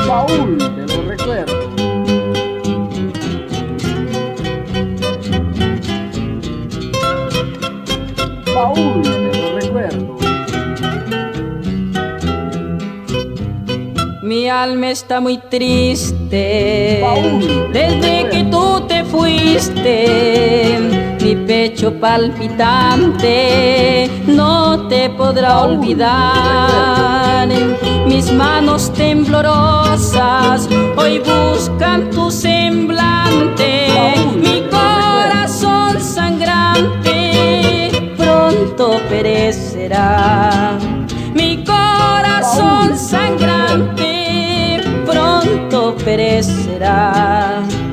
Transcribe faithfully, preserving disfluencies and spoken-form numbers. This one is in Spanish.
Baúl de los recuerdos. Baúl de los recuerdos. Mi alma está muy triste Baúl desde que tú te fuiste. Mi pecho palpitante no te podrá olvidar. Mis manos temblorosas hoy buscan tu semblante. Mi corazón sangrante pronto perecerá. Mi corazón sangrante pronto perecerá.